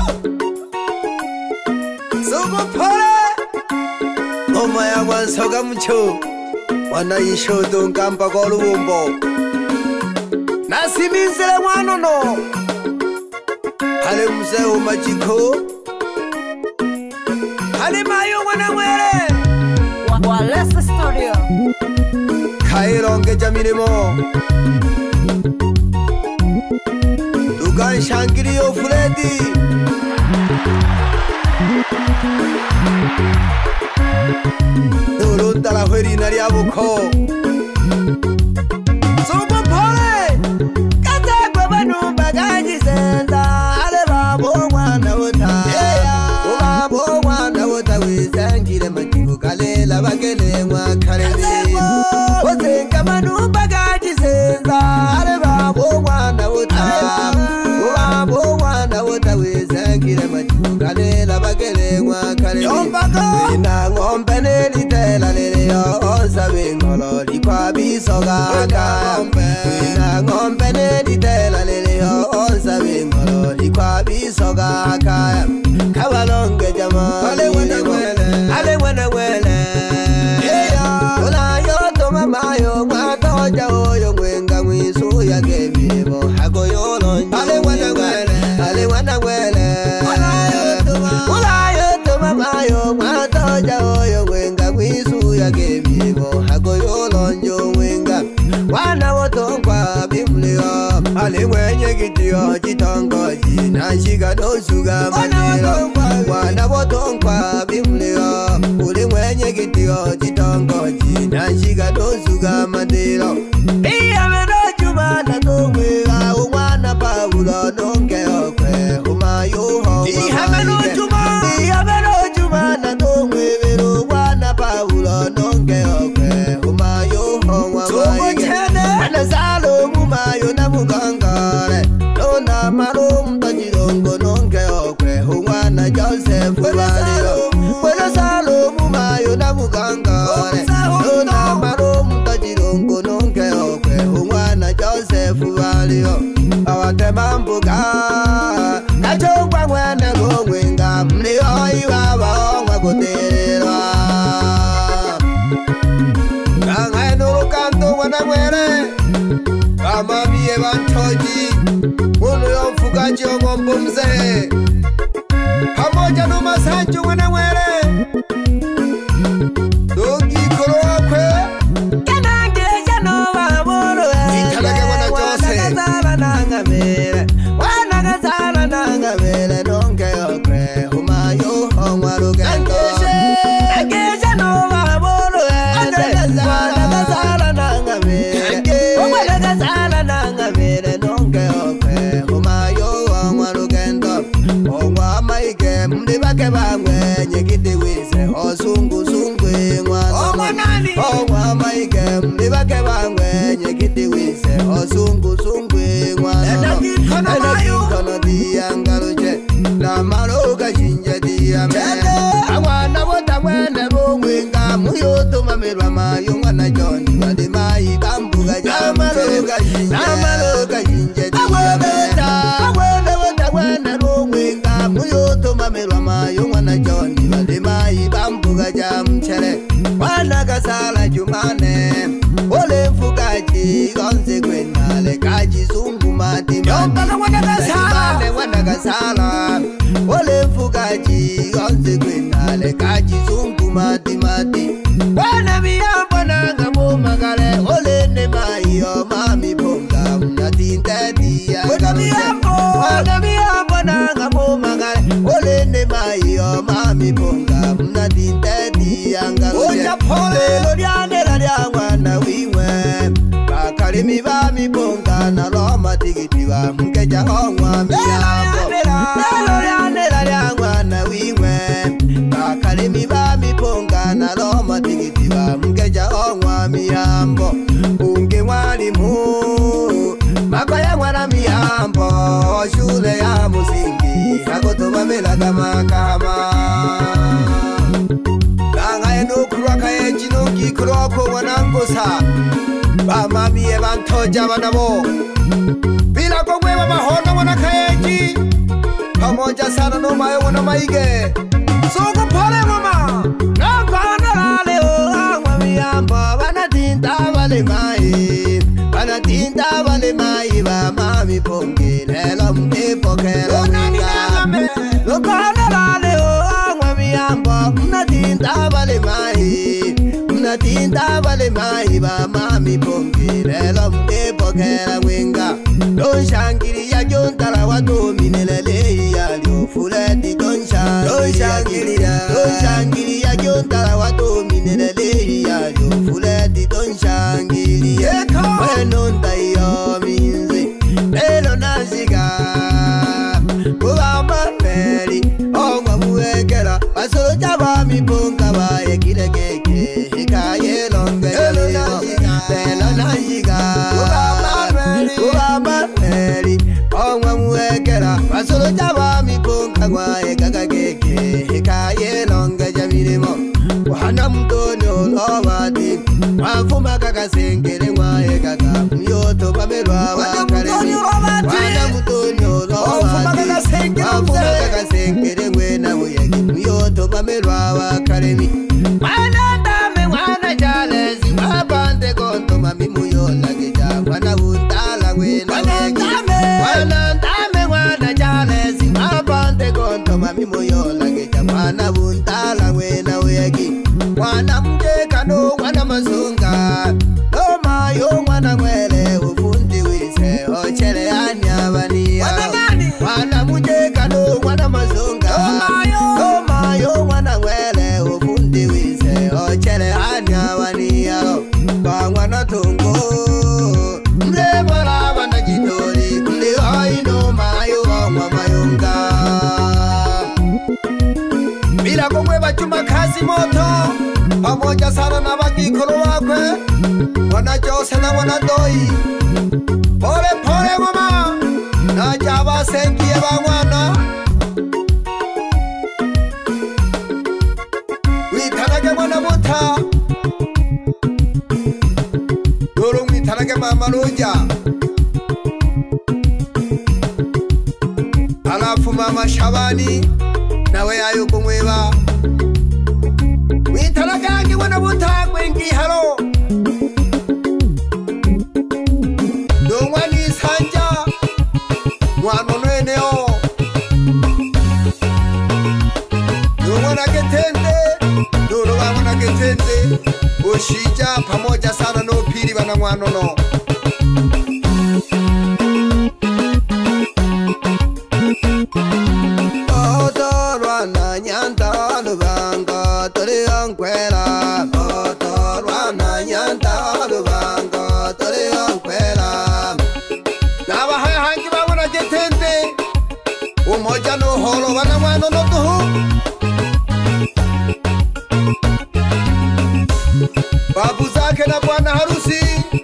Sukupole ngoma yakwansoka mcho wana ishodo nkampa kwa lubombo nasimizele mwanono hale mzee umachiko hale mayo mwana mwere Walesa Studio Kaironge Jamirimo Dugan Shankiriyo Freddy Durunda la Huerina Riabuko Sumo Pole Kata kwa numba gaji senda Ale babo wana wota Babo wana wota wizangire majibu kalela bakele mwa kareli Ozenga manumba gaji senda Ale babo wana wota Babo wana wota wizangire majibu kalela bakele mwa kareli Wina ngombe nelitela leleo Osabe ngolo likwa bisoga Wina ngombe nelitela leleo Osabe ngolo likwa bisoga Kabalonge jama Ale wana wele Ola yoto mamayo Mwatoja oyo mwenga mwisu ya kemibo Hago yolonyo Ale wana wele Ola yoto mamayo Mwatoja oyo mwenga mwisu ya kemibo Hago yolonyo mwenga Wana wotongwa bimlio Ale mwenye gitiyo jitongoji Nashiga dosuga manilo Wana wotongwa bimlio Uli mwenye gitiyo jitongoji Nashiga dosuga manilo Iya meno jumana tungwega Umwana paulo nonge okwe Humayu honga Iya meno jumana tungwega Umwana paulo nonge okwe Humayu honga Wana salo mumayo na mugangare Lona marum tajirongo nonge okwe Umwana Joseph waliro Wana salo mumayo na mugangare Lona marum tajirongo nonge okwe Umwana Joseph waliro Awate mambuka Kachokwa mwene gongwenga Mlio iwaba ongwa kutirira Kangae nuru kanto wana mwere Kama miye bantoji Munu yomfukaji ongombo mzee Pamoja numasanju wana mwere Dogi korokwe Kenange nova muru Italage wana jose Wanagazala nangamere Wanagazala nangamere Nonge okwe Humayo hongwa lugendo Agesha nova muru Wanagazala nangamere Wanagazala nangamere Nonge okwe Humayo hongwa lugendo Hongwa maike mdibake bangwe Nyekiti wise Osungu sungwe Hongwa maike mdibake bangwe Nyekiti wise Osungu sungwe Enakikono diyangaluche Na maluga shinje diyame Awana wota mwene bungwinga Muyoto mamirwa mayunga na joni Wadi mai bambuga jamche Na maluga shinje diyame Awana wota mwene bungwinga Muyoto mamirwa mayunga na joni Wadi mai bambuga jamche Wana kasala jumane Ole mfukaji Gonze kwenale kaji zungu mati Wana kasala Ole mfukaji Gonze kwenale kaji zungu mati Wana miyambo nanga mumagale Ole ne mayo mami bonga Mnatinte diya Wana miyambo nanga mumagale Ole ne mayo mami bonga Mnatinte diya Oja pole lo diane la diangwana wiwe Bakalimi ba mi bonga na loma tigitiwa Mkeja hongwa miyambo Lo diane la diangwana wiwe Bakalimi ba mi bonga na loma tigitiwa Mkeja hongwa miyambo Unge walimu Makaya mwana miyambo Shule ya musingi Hakotoba mela kama Kangae nukurwa kaye jinuki kuroko wanangosa Bamami bantoja banabo Bila kongwe mahono wana kayeji pamoja sana no mayo wana maige suku pole mama nakana leo angwa miamba banatinda bale mai banatinda bale mai ba mami pongi lelo mpokelo nanga nakana leo angwa miamba banatinda bale mai banatinda bale mai ba mami pongi lelo mpokelo wenga don shangiri ya jontara wa dominelele ya liofuleti don shangiri ya jontara wa dominelele ya liofuleti don shangiri wenonda iyo minzi lelo naziga kuba maferi ongwa muwekera basolo jaba miponga baye kirekeke hikaye longe lelo naziga kuba maferi ongwa muwekera basolo jaba miponga baye kakakeke hikaye longe jamirimo wana mtonyo lobati wafuma kakasengere mwaye kaka myoto pamelwa wakaremi wana mtonyo lobati wafuma kakasengere mwena muyeki myoto pamelwa wakaremi wana ndame wana jalezi wapande konto mami muyola geja wana untala mwena muyeki wana ndame wana jalezi wapande konto mami muyola geja wana untala mwena muyeki mwana mjeka no mwana mazunga no mayo mwana mwele ufundi wise ochele anyabania mwana mjeka no mwana mazunga no mayo mwana mwele ufundi wise ochele anyabania kwa mwana tungo mle mwana wana jitori mle oino mayo mwa mayunga bila kumweba chuma kazi moto pamoja sana na bakikolo wakwe wanajose na wanadoi pole pole mama naja basengiye bamwana witanage mwana muta doro witanage mama loja alafu mama Shabani nawe ayo kumweba witanage wana butakwe ngiharo dongwani sanja mwano nweneo dongwana ketende doro wamwana ketende ushija pamoja sana no pili bana mwano no otorwana nyanta lubanga tole ankwela otorwana nyanta lubanga tole ankwela naba hangi babona getende umoja no holo bana mwana no tuhu babu zake na bwana harusi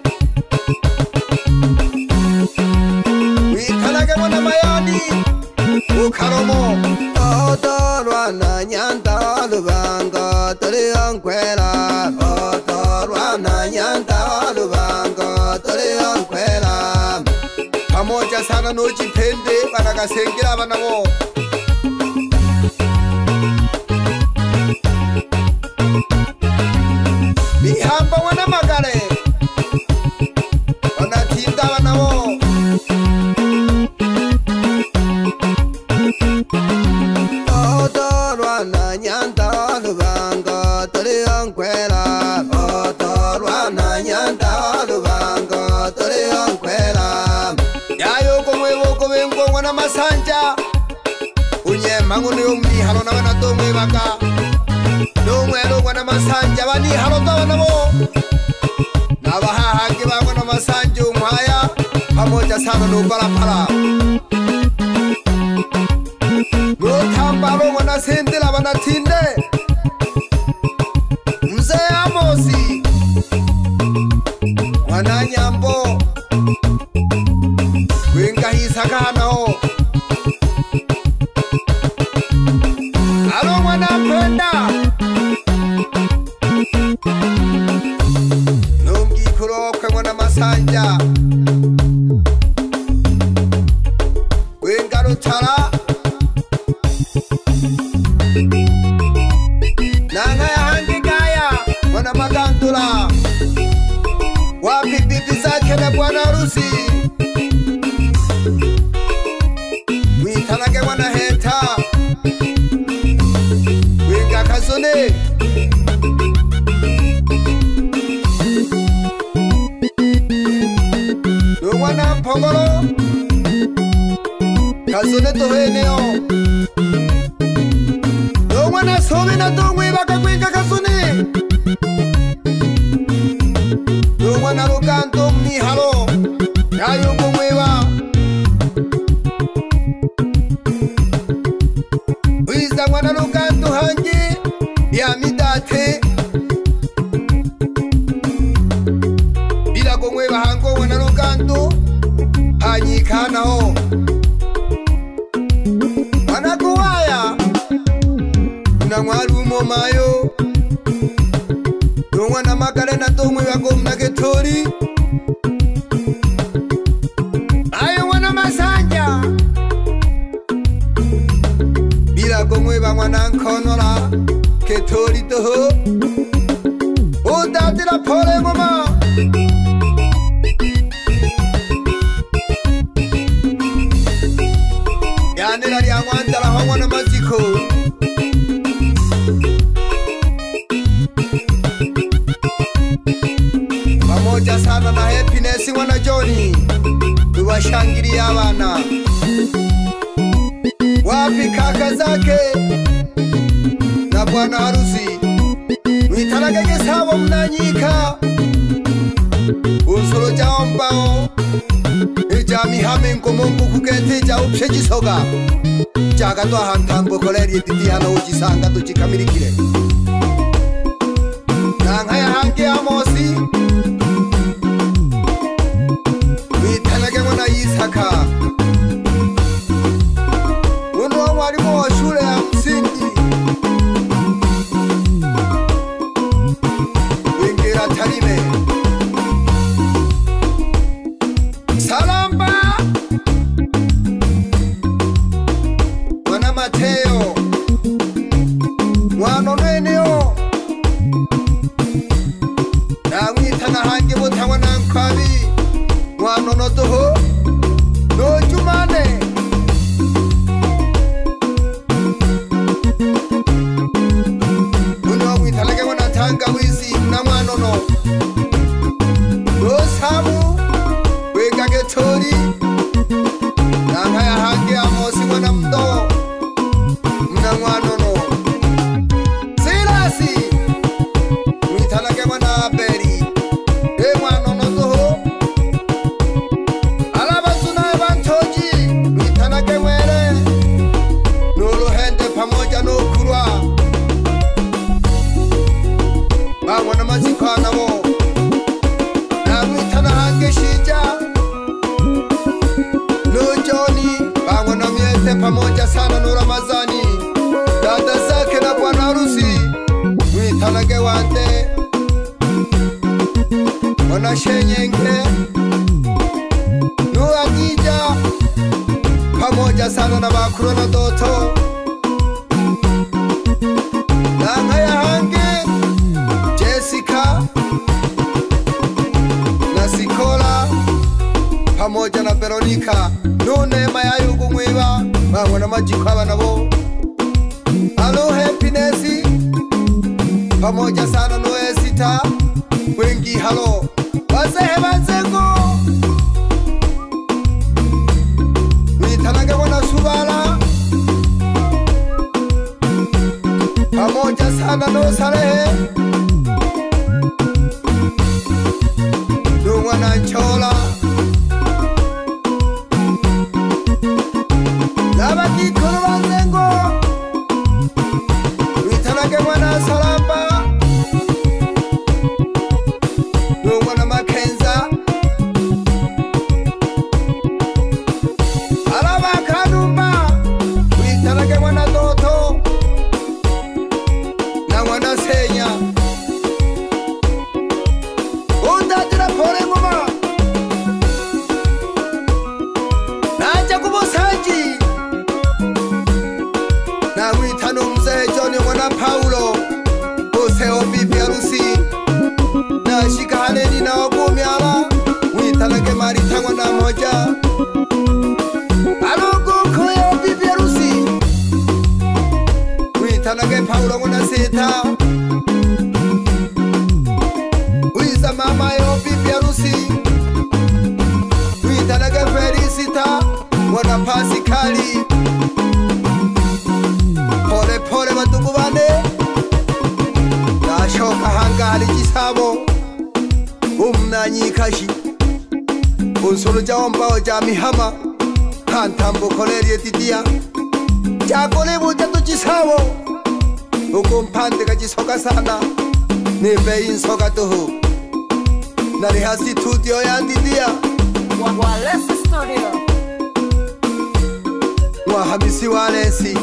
wikanage mwana mayani ukaromo otorwana nyanta lubanga tole ankwela otorwana nyanta lubanga tole ankwela pamoja sana no chipende banakasengera bana bo bihamba wana magare banatinda bana bo otorwana nyanta lubanga tole ankwela otorwana nyanta lubanga tole ankwela yayo komwebo kobengo mwana masanja unyema ngono yomihalo na bana tomwe baka nomwelo mwana masanja bani halo tabana bo nabahahange ba mwana masanja umhaya pamoja sana no parapara Gotambalo mwana sendela bana tinde mzee Amosi mwana nyambo wenga hisakana ho alo mwana penda nungi kurokwe mwana masanja wenga rutara harusi Witanage wana heta Winga kazone Wana mpongolo Kazone toheneo Wana sobe na dongwe baka kwinga kazone Wana rokanto mihalo Yayo kumwewa Wiza wana rokanto hangi Ya midate Bila kumwewa hango wana rokanto Hanyikana ho Wana kuwaya Unangwaru momayo Wana makare na tomwe wako mnagetori Ayo wana masanja Bila kumwe ba wana nkonora Ketori toho Udadira pole ngoma Yanira liangwandala hongwana maziko Pamoja sana na Happiness wana Johnny Tuwashangilia abana Wapi kaka zake Na bwana harusi Mwitanagege sabo mnanyika Usuro jao mbao Ijami hame nkomongu kukete jao pshejisoga Jaga toa hantambo koleri titi hana ujisanga tuchikamirikile Nangaya hangi amosi Witanage wana Isaka Uno mwalimu wa shule ya msingi Wingira Tarime Salamba Mwana Mateo Mwano Neneo Namwitana hangi butangwa na nkwabi Mwano notoho No jumane Uno mwitanage wana tanga wizi na mwano no No sabu Wega getori Nangaya hangi amosi wana mdo Mna mwano no Silasi Mwitanage wana beri E mwano no toho Alabazuna ebantoji Mwitanage mwere Nulu hende pamoja no kurwa Bangwana mazikwana mo Na mwitana hange shija No Johnny Bangwana miete pamoja sana no Ramazani Dada zake na bwana harusi Mwitanage wande Wana shenyenge No Adija Pamoja sana na bakuru na doto Nangaya hange Jessica Na Sikola Pamoja na Veronica No Neema ya yugu mwiba Bangwana majiko abana bo Hello Happiness Pamoja sana no Esita Wengi halo Wazehe banzengo Mwitanage wana Subala Pamoja sana no Salehe No wana Nchola Nabaki kuru banzengo Mwitanage wana Salamba No wana Makenza Alaba Kanumba Mwitanage wana Doto Na wana Senya Undadira pole ngoma Naja kubosaji Na mwitano mzee Johnny wana Paulo Oseo bibi harusi Na shika haneni na wagumi ala Mwitanage Marita mwana moja alugu koyo bibi harusi witanage Paulo mwana sita wiza mama yo bibi harusi witanage Felicita mwana Pasikali pole pole batugu bane nashoka hangari gisabo umnanyikashi unsuru jawambao jamihama hantambo kolerie titia jakole buja tuchisabo ukumpande kajisoka sana nimbe insoka tuhu nariha studio ya titia Wallace Studio Wahamisi Walesi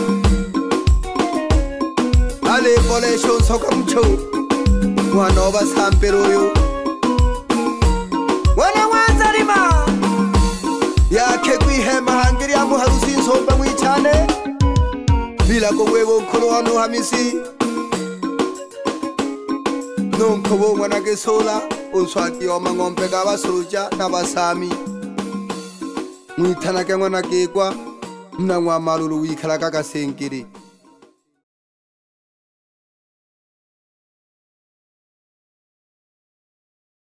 Ale pole shon soka mcho Wanova samperoyo Wana wanzarima Yake kwihema hangiri amu harusi nsomba mwichane Bila kogwebo nkolo wanu hamisi Nunkobo mwana gesola Unswati oma ngompe gaba soja na basami Mwitanake mwana kekwa Mna mwa malulu wikala kaka sengiri